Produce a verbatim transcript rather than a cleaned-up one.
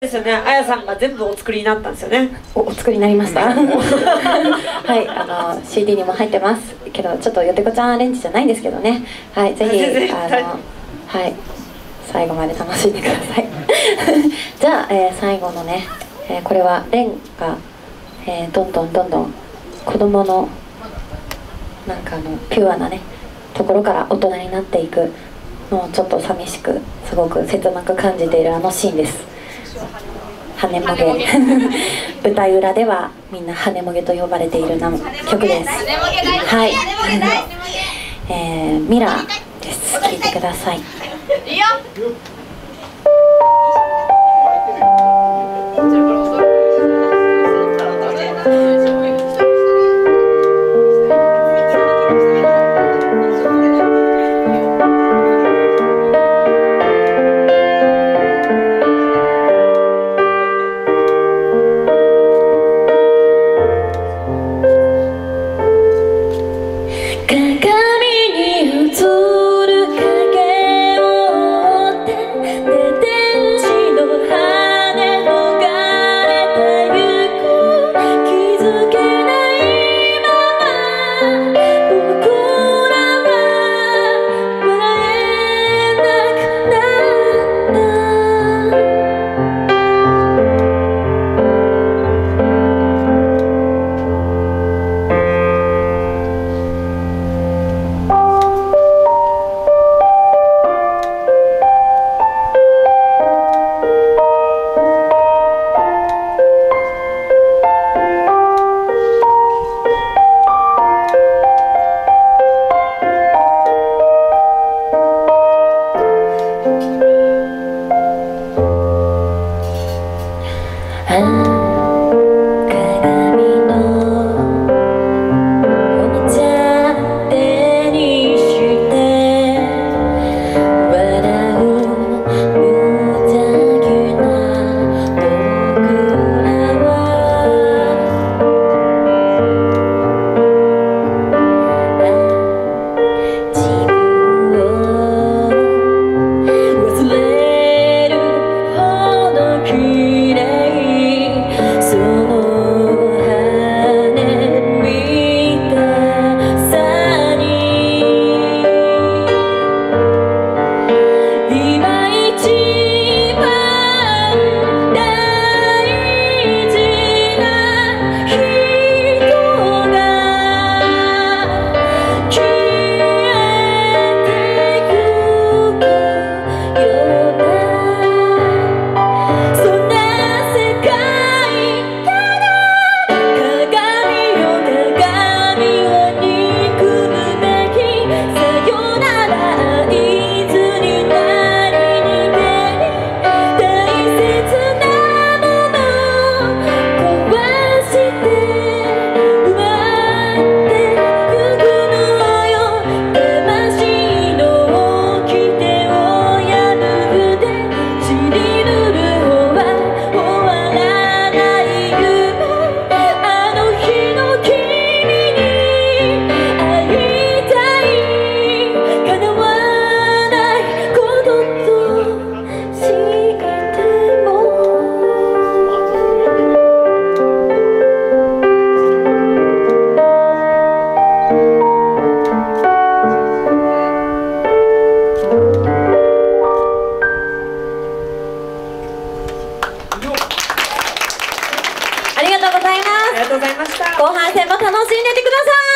ですよね。あやさんが全部お作りになったんですよね。 お、お作りになりました。はい、あの シーディー にも入ってますけど、ちょっとよてこちゃんアレンジじゃないんですけどね。はい、ぜひあのはい最後まで楽しんでください。じゃあ、えー、最後のね、えー、これはレンが、えー、どんどんどんどん子供のなんかあのピュアなねところから大人になっていくのをちょっと寂しくすごく切なく感じているあのシーンです。羽もげ舞台裏ではみんな羽もげと呼ばれている曲です。はい、えー、ミラーです。聴いてください。いいよ。ありがとうございます。 ありがとうございました。 後半戦も楽しんでてください。